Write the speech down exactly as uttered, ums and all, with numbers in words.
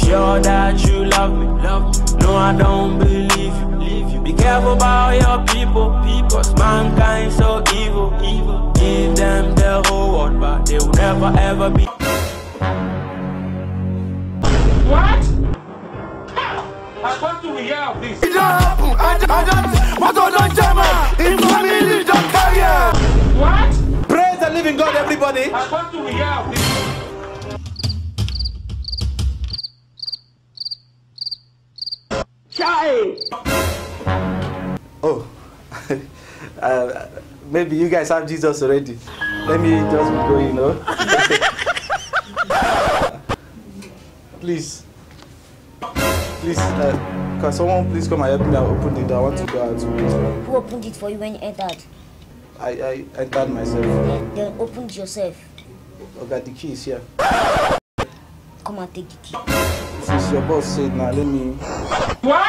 sure that you love me, love me. No, I don't believe you, believe you. Be careful about your people, people. Cause mankind so evil, evil. Give them the whole world, but they will never ever be. What? I want to hear of this. It don't happen. I don't. What don't German? In family don't carry. What? Praise the living God, everybody. I want to hear of this. Child. Oh, uh, maybe you guys have Jesus already. Let me just go, you know. Please, please, uh, can someone please come and help me and open the door? I want to go out. Who opened it for you when you entered? I, I entered myself. Then, then open it yourself. Okay, the key is here. Come and take the key. Since your boss said now, let me. What?